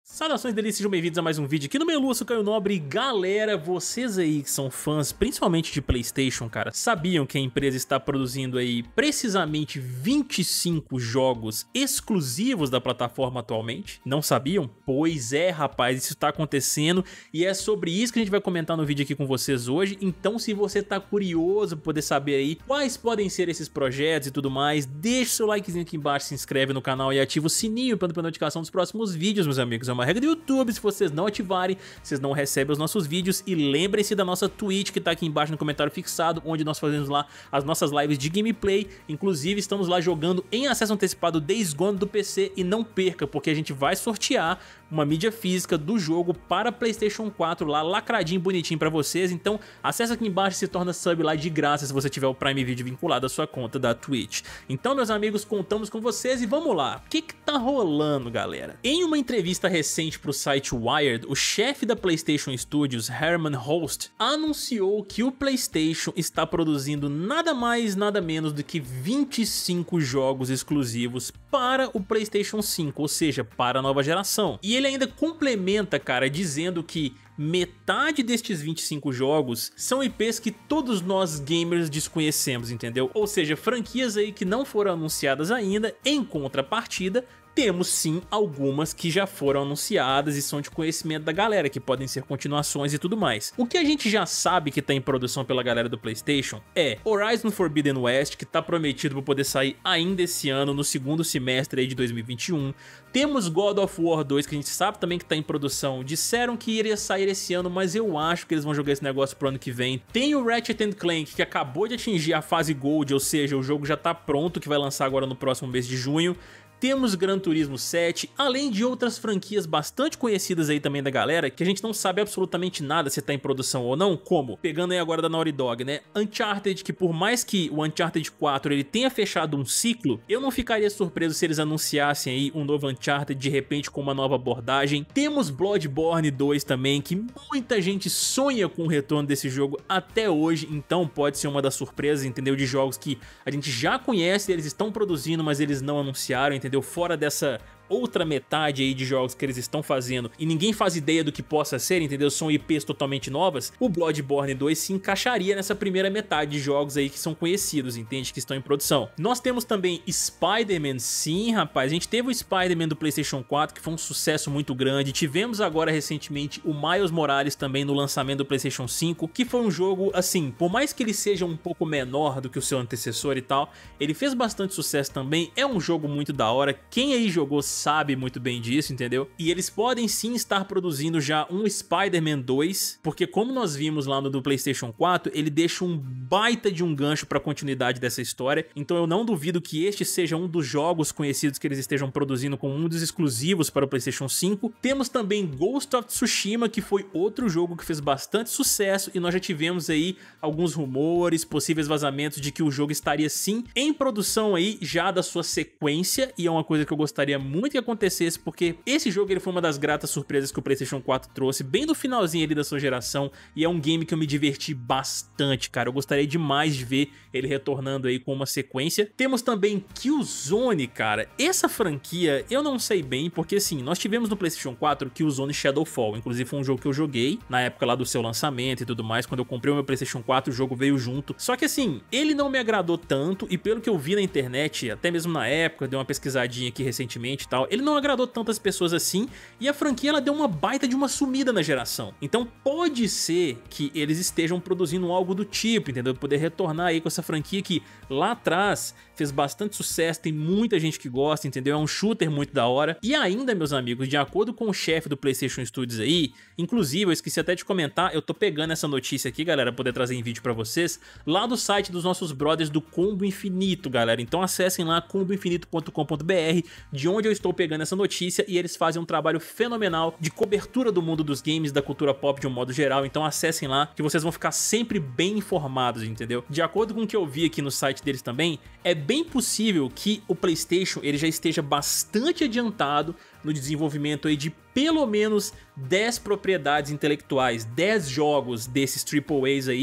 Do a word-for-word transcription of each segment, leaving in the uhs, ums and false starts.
Saudações delícias, sejam bem-vindos a mais um vídeo aqui no Melu, eu sou Caio Nobre. Galera, vocês aí que são fãs, principalmente de PlayStation, cara, sabiam que a empresa está produzindo aí precisamente vinte e cinco jogos exclusivos da plataforma atualmente? Não sabiam? Pois é, rapaz, isso está acontecendo e é sobre isso que a gente vai comentar no vídeo aqui com vocês hoje. Então, se você tá curioso pra poder saber aí quais podem ser esses projetos e tudo mais, deixa o seu likezinho aqui embaixo, se inscreve no canal e ativa o sininho para a notificação dos próximos vídeos, meus amigos. É uma regra do YouTube, se vocês não ativarem, vocês não recebem os nossos vídeos. E lembrem-se da nossa Twitch, que tá aqui embaixo no comentário fixado, onde nós fazemos lá as nossas lives de gameplay. Inclusive estamos lá jogando em acesso antecipado Days Gone do P C. E não perca, porque a gente vai sortear uma mídia física do jogo para PlayStation quatro lá, lacradinho, bonitinho pra vocês. Então acessa aqui embaixo e se torna sub lá de graça se você tiver o Prime Video vinculado à sua conta da Twitch. Então, meus amigos, contamos com vocês e vamos lá. O que que tá rolando, galera? Em uma entrevista recente pro site Wired, o chefe da PlayStation Studios, Herman Hulst, anunciou que o PlayStation está produzindo nada mais, nada menos do que vinte e cinco jogos exclusivos para o PlayStation cinco, ou seja, para a nova geração. E ele ainda complementa, cara, dizendo que metade destes vinte e cinco jogos são I Ps que todos nós gamers desconhecemos, entendeu? Ou seja, franquias aí que não foram anunciadas ainda. Em contrapartida, temos sim algumas que já foram anunciadas e são de conhecimento da galera, que podem ser continuações e tudo mais. O que a gente já sabe que tá em produção pela galera do PlayStation é Horizon Forbidden West, que tá prometido para poder sair ainda esse ano, no segundo semestre aí de dois mil e vinte e um. Temos God of War dois, que a gente sabe também que tá em produção. Disseram que iria sair esse ano, mas eu acho que eles vão jogar esse negócio pro ano que vem. Tem o Ratchet and Clank, que acabou de atingir a fase Gold, ou seja, o jogo já tá pronto, que vai lançar agora no próximo mês de junho. Temos Gran Turismo sete, além de outras franquias bastante conhecidas aí também da galera, que a gente não sabe absolutamente nada se tá em produção ou não, como, pegando aí agora da Naughty Dog, né, Uncharted, que por mais que o Uncharted quatro ele tenha fechado um ciclo, eu não ficaria surpreso se eles anunciassem aí um novo Uncharted de repente com uma nova abordagem. Temos Bloodborne dois também, que muita gente sonha com o retorno desse jogo até hoje, então pode ser uma das surpresas, entendeu, de jogos que a gente já conhece, eles estão produzindo, mas eles não anunciaram, entendeu? Entendeu? Fora dessa outra metade aí de jogos que eles estão fazendo e ninguém faz ideia do que possa ser, entendeu? São I Ps totalmente novas. O Bloodborne dois se encaixaria nessa primeira metade de jogos aí que são conhecidos, entende? Que estão em produção. Nós temos também Spider-Man, sim, rapaz. A gente teve o Spider-Man do PlayStation quatro, que foi um sucesso muito grande. Tivemos agora recentemente o Miles Morales também no lançamento do PlayStation cinco, que foi um jogo, assim, por mais que ele seja um pouco menor do que o seu antecessor e tal, ele fez bastante sucesso também. É um jogo muito da hora. Quem aí jogou sabe muito bem disso, entendeu? E eles podem sim estar produzindo já um Spider-Man dois, porque como nós vimos lá no do PlayStation quatro, ele deixa um baita de um gancho para a continuidade dessa história, então eu não duvido que este seja um dos jogos conhecidos que eles estejam produzindo como um dos exclusivos para o PlayStation cinco. Temos também Ghost of Tsushima, que foi outro jogo que fez bastante sucesso e nós já tivemos aí alguns rumores, possíveis vazamentos de que o jogo estaria sim em produção aí já da sua sequência, e é uma coisa que eu gostaria muito que acontecesse, porque esse jogo ele foi uma das gratas surpresas que o PlayStation quatro trouxe bem no finalzinho ali da sua geração, e é um game que eu me diverti bastante, cara. Eu gostaria demais de ver ele retornando aí com uma sequência. Temos também Killzone, cara. Essa franquia eu não sei bem, porque assim, nós tivemos no PlayStation quatro Killzone Shadowfall, inclusive foi um jogo que eu joguei na época lá do seu lançamento e tudo mais. Quando eu comprei o meu PlayStation quatro, o jogo veio junto, só que assim, ele não me agradou tanto, e pelo que eu vi na internet, até mesmo na época, dei uma pesquisadinha aqui recentemente e tal, ele não agradou tantas pessoas assim, e a franquia ela deu uma baita de uma sumida na geração. Então pode ser que eles estejam produzindo algo do tipo, entendeu? Poder retornar aí com essa franquia que lá atrás fez bastante sucesso, tem muita gente que gosta, entendeu? É um shooter muito da hora. E ainda, meus amigos, de acordo com o chefe do PlayStation Studios aí, inclusive eu esqueci até de comentar, eu tô pegando essa notícia aqui, galera, poder trazer em vídeo pra vocês, lá do site dos nossos brothers do Combo Infinito, galera. Então acessem lá combo infinito ponto com ponto br, de onde eu estou pegando essa notícia, e eles fazem um trabalho fenomenal de cobertura do mundo dos games, da cultura pop de um modo geral. Então acessem lá que vocês vão ficar sempre bem informados, entendeu? De acordo com o que eu vi aqui no site deles também, é bem possível que o PlayStation ele já esteja bastante adiantado no desenvolvimento aí de pelo menos dez propriedades intelectuais, dez jogos desses Triple A's aí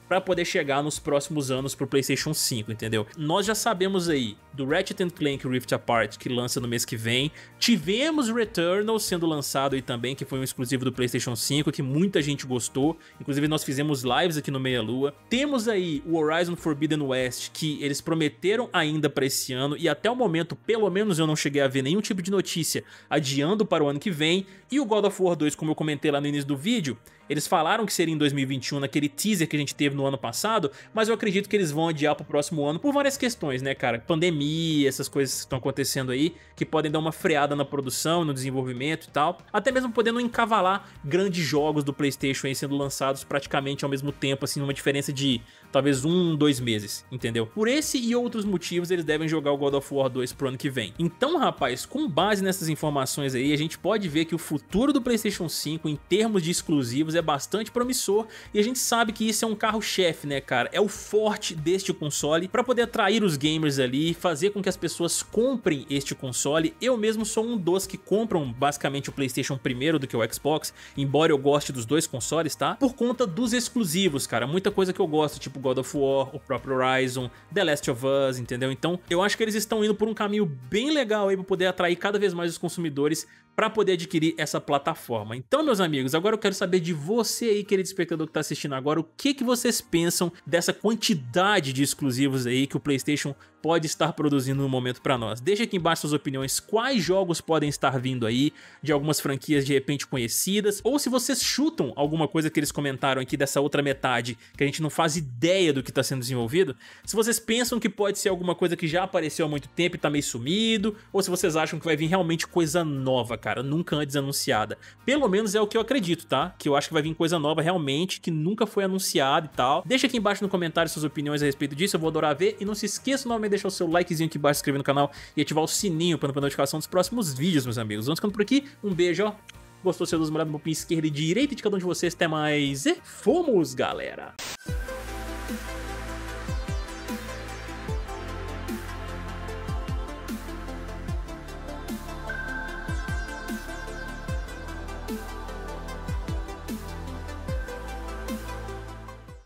para poder chegar nos próximos anos pro PlayStation cinco, entendeu? Nós já sabemos aí do Ratchet and Clank Rift Apart, que lança no mês que vem. Tivemos Returnal sendo lançado aí também, que foi um exclusivo do PlayStation cinco, que muita gente gostou. Inclusive nós fizemos lives aqui no Meia Lua. Temos aí o Horizon Forbidden West, que eles prometeram ainda para esse ano, e até o momento, pelo menos eu não cheguei a ver nenhum tipo de notícia adiando para o ano que vem. E o God of War dois, como eu comentei lá no início do vídeo, eles falaram que seria em dois mil e vinte e um, naquele teaser que a gente teve no ano passado, mas eu acredito que eles vão adiar pro próximo ano por várias questões, né, cara? Pandemia, essas coisas que estão acontecendo aí, que podem dar uma freada na produção, no desenvolvimento e tal. Até mesmo podendo encavalar grandes jogos do PlayStation aí sendo lançados praticamente ao mesmo tempo, assim, numa diferença de talvez um, dois meses, entendeu? Por esse e outros motivos, eles devem jogar o God of War dois pro ano que vem. Então, rapaz, com base nessas informações aí, a gente pode ver que o futuro do PlayStation cinco, em termos de exclusivos, é bastante promissor, e a gente sabe que isso é um carro-chefe, né, cara? É o forte deste console para poder atrair os gamers ali, fazer com que as pessoas comprem este console. Eu mesmo sou um dos que compram basicamente o PlayStation primeiro do que o Xbox, embora eu goste dos dois consoles, tá? Por conta dos exclusivos, cara. Muita coisa que eu gosto, tipo God of War, o próprio Horizon, The Last of Us, entendeu? Então eu acho que eles estão indo por um caminho bem legal aí para poder atrair cada vez mais os consumidores para poder adquirir essa plataforma. Então, meus amigos, agora eu quero saber de você aí, querido espectador que tá assistindo agora, o que que vocês pensam dessa quantidade de exclusivos aí que o PlayStation pode estar produzindo no momento para nós. Deixa aqui embaixo suas opiniões, quais jogos podem estar vindo aí, de algumas franquias de repente conhecidas, ou se vocês chutam alguma coisa que eles comentaram aqui dessa outra metade, que a gente não faz ideia do que está sendo desenvolvido, se vocês pensam que pode ser alguma coisa que já apareceu há muito tempo e tá meio sumido, ou se vocês acham que vai vir realmente coisa nova, cara, nunca antes anunciada. Pelo menos é o que eu acredito, tá? Que eu acho que vai vir coisa nova realmente, que nunca foi anunciada e tal. Deixa aqui embaixo no comentário suas opiniões a respeito disso, eu vou adorar ver, e não se esqueça novamente de deixar o seu likezinho aqui embaixo, se inscrever no canal e ativar o sininho para não perder notificação dos próximos vídeos, meus amigos. Vamos ficando por aqui, um beijo, ó. Gostou, seu dos molhado no pouquinho esquerda e direita de cada um de vocês, até mais e fomos, galera!